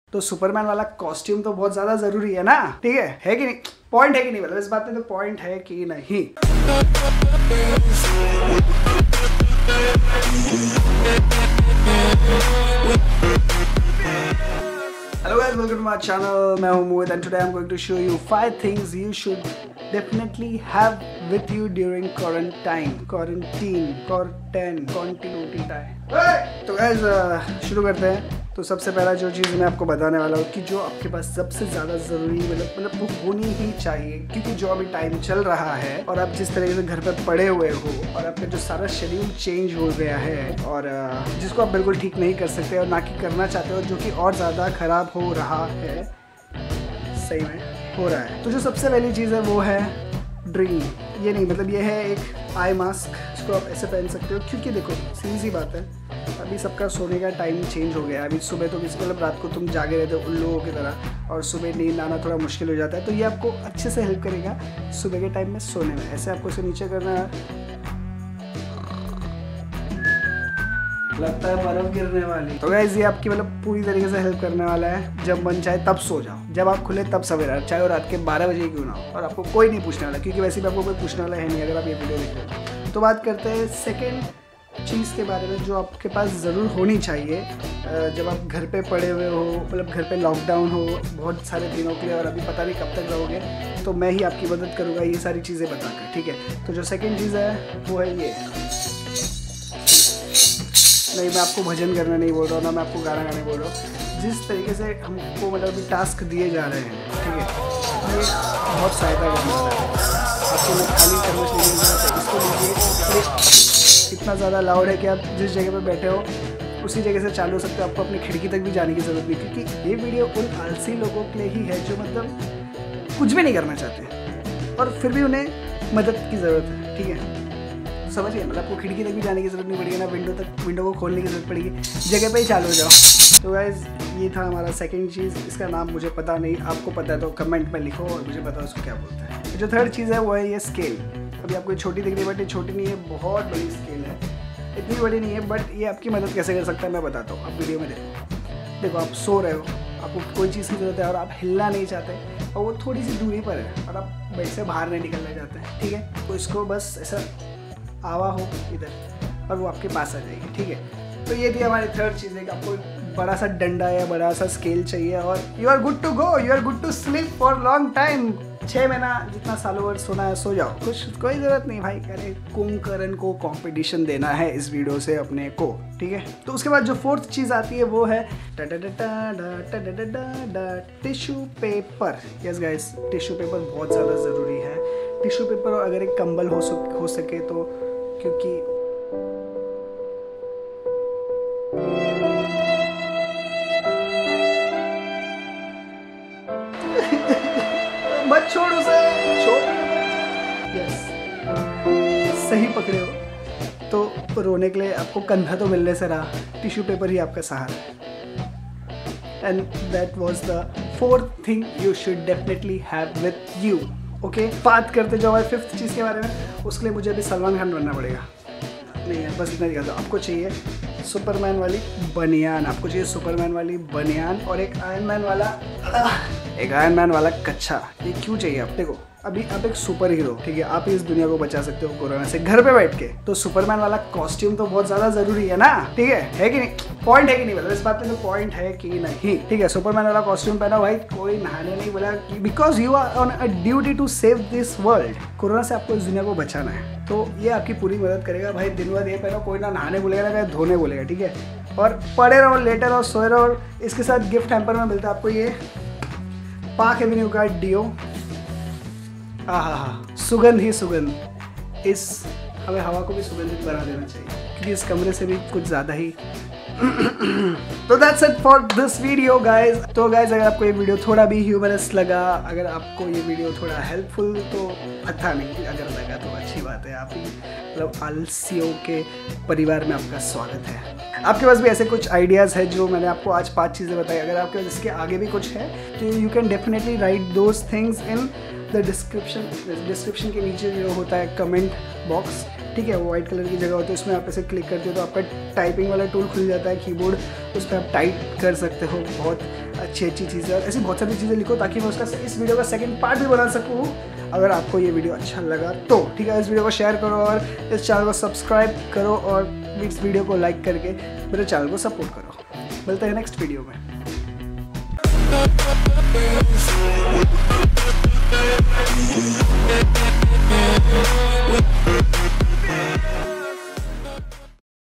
तो सुपरमैन वाला कॉस्ट्यूम तो बहुत ज्यादा जरूरी है ना, ठीक है कि नहीं? पॉइंट है कि नहीं? मतलब इस बात में तो पॉइंट है कि नहीं? Hello guys, welcome to my channel. मैं हूँ मोहित and today I'm going to show you 5 things you should definitely have with you during quarantine. तो guys शुरू करते हैं। तो सबसे पहला जो चीज़ मैं आपको बताने वाला हूँ कि जो आपके पास सबसे ज़्यादा ज़रूरी मतलब वो होनी ही चाहिए, क्योंकि जो अभी टाइम चल रहा है और आप जिस तरीके से घर पर पड़े हुए हो और आपका जो सारा शेड्यूल चेंज हो गया है और जिसको आप बिल्कुल ठीक नहीं कर सकते और ना कि करना चाहते हो, जो कि और ज़्यादा ख़राब हो रहा है, सही में हो रहा है। तो जो सबसे पहली चीज़ है वो है ड्रिंक। ये नहीं मतलब ये है एक आई मास्क, इसको आप ऐसे पहन सकते हो, क्योंकि देखो सीधी सी बात है, अभी सबका सोने का टाइम चेंज हो गया है। अभी सुबह तो किसी मतलब रात को तुम जागे रहते हो उन लोगों की तरह और सुबह नींद आना थोड़ा मुश्किल हो जाता है। तो ये आपको अच्छे से हेल्प करेगा सुबह के टाइम में सोने में। ऐसे आपको इसे नीचे करना है, लगता है बर्फ गिरने वाली। तो गाइस ये आपकी मतलब पूरी तरीके से हेल्प करने वाला है। जब मन चाहे तब सो जाओ, जब आप खुले तब सवेरा, चाहे वो रात के 12 बजे क्यों ना हो, और आपको कोई नहीं पूछने वाला, क्योंकि वैसे भी आपको कोई पूछने वाला है नहीं अगर आप ये वीडियो देख रहे हो। तो बात करते हैं सेकेंड चीज़ के बारे में जो आपके पास ज़रूर होनी चाहिए जब आप घर पे पड़े हुए हो, मतलब घर पे लॉकडाउन हो बहुत सारे दिनों के लिए और अभी पता नहीं कब तक रहोगे। तो मैं ही आपकी मदद करूँगा ये सारी चीज़ें बताकर, ठीक है? तो जो सेकेंड चीज़ है वो है ये। नहीं, मैं आपको भजन करना नहीं बोल रहा हूँ, ना मैं आपको गाना गाने बोल रहा हूँ। जिस तरीके से हमको मतलब अभी टास्क दिए जा रहे हैं, ठीक है, ये बहुत सहायता करने वाला है। आपको मैं खाली चम्मच नहीं मिल रहा है, इसको लीजिए। इतना ज़्यादा लाउड है कि आप जिस जगह पर बैठे हो उसी जगह से चालू हो सकते हो, आपको अपनी खिड़की तक भी जाने की ज़रूरत नहीं, क्योंकि ये वीडियो उन आलसी लोगों के लिए ही है जो मतलब कुछ भी नहीं करना चाहते और फिर भी उन्हें मदद की ज़रूरत है, ठीक है? समझिए, मतलब आपको खिड़की तक भी जाने की ज़रूरत नहीं पड़ेगी, ना विंडो को खोलने की ज़रूरत पड़ेगी, जगह पे ही चालू हो जाओ। तो गाइस ये था हमारा सेकंड चीज़, इसका नाम मुझे पता नहीं, आपको पता है तो कमेंट में लिखो और मुझे पता उसको क्या बोलते हैं। जो थर्ड चीज़ है वो है ये स्केल। अभी आपको छोटी दिख रही है बट ये छोटी नहीं है, बहुत बड़ी स्केल है। इतनी बड़ी नहीं है बट ये आपकी मदद कैसे कर सकता है मैं बताता हूँ, आप वीडियो में देखो। आप सो रहे हो, आपको कोई चीज़ की ज़रूरत है और आप हिलना नहीं चाहते और वो थोड़ी सी दूरी पर है और आप बेड से बाहर नहीं निकलना चाहते हैं, ठीक है? तो इसको बस ऐसा आवा हो इधर और वो आपके पास आ जाएगी, ठीक है? तो ये थी हमारी थर्ड चीज़ है कि आपको बड़ा सा डंडा या बड़ा सा स्केल चाहिए और you are good to go, you are good to sleep for long time. 6 महीना जितना सालों भर सोना है सो जाओ, कोई ज़रूरत नहीं भाई। अरे कुंभकर्ण को कंपटीशन देना है इस वीडियो से अपने को, ठीक है? तो उसके बाद जो फोर्थ चीज़ आती है वो है tissue paper. Yes guys, tissue paper बहुत ज़्यादा ज़रूरी है। टिश्यू पेपर और अगर एक कंबल हो सके तो, क्योंकि मत छोड़ उसे, छोड़। यस, सही पकड़े हो। तो रोने के लिए आपको कंधा तो मिलने से रहा, टिश्यू पेपर ही आपका सहारा है। And that was the fourth thing you should definitely have with you, okay? बात करते जो हमारे फिफ्थ चीज़ के बारे में, उसके लिए मुझे अभी सलमान खान बनना पड़ेगा। नहीं है, बस इतना दिखा दो। आपको चाहिए सुपरमैन वाली बनियान, आपको चाहिए सुपरमैन वाली बनियान और एक आयरन मैन वाला कच्छा। ये क्यों चाहिए? आप देखो, अभी आप एक सुपर हीरो, ठीक है, आप इस दुनिया को बचा सकते हो कोरोना से घर पे बैठ के। तो सुपरमैन वाला कॉस्ट्यूम तो बहुत ज्यादा जरूरी है ना, ठीक है कि नहीं? पॉइंट है कि नहीं? मतलब इस बात में तो पॉइंट है कि नहीं, ठीक है? सुपरमैन वाला कॉस्ट्यूम पहना भाई, कोई नहाने नहीं बोला, because you are on a duty to save this world. Corona से आपको इस दुनिया को बचाना है, तो ये आपकी पूरी मदद करेगा भाई। दिन भर ये पहनो, कोई ना नहाने बोलेगा ना कहीं धोने बोलेगा, ठीक है? और पड़े रहो, लेटे रहो, सोए रहो। और इसके साथ गिफ्ट हैम्पर में मिलता है आपको ये पार्क एवेन्यू का डियो। हाँ, सुगंध ही सुगंध। इस हमें हवा को भी सुगंधित बना देना चाहिए, क्योंकि इस कमरे से भी कुछ ज़्यादा ही तो that's it for this video guys. तो गाइज अगर आपको ये वीडियो थोड़ा भी ह्यूमरस लगा, अगर आपको ये वीडियो थोड़ा हेल्पफुल, तो पता नहीं, अगर लगा तो अच्छी बात है। आप ही मतलब आलसियों के परिवार में आपका स्वागत है। आपके पास भी ऐसे कुछ आइडियाज़ है जो मैंने आपको आज 5 चीज़ें बताई, अगर आपके पास इसके आगे भी कुछ है तो you can definitely write those things in the description के नीचे जो होता है कमेंट बॉक्स, ठीक है, वो वाइट कलर की जगह होती है, उसमें आप ऐसे क्लिक करते हो तो आपका टाइपिंग वाला टूल खुल जाता है, कीबोर्ड, उस पर आप टाइप कर सकते हो। बहुत अच्छी चीज़ें और ऐसी बहुत सारी चीज़ें लिखो ताकि मैं उसका इस वीडियो का सेकंड पार्ट भी बना सकूँ अगर आपको ये वीडियो अच्छा लगा तो। ठीक है, इस वीडियो को शेयर करो और इस चैनल को सब्सक्राइब करो और इस वीडियो को लाइक करके मेरे चैनल को सपोर्ट करो। मिलते हैं नेक्स्ट वीडियो में।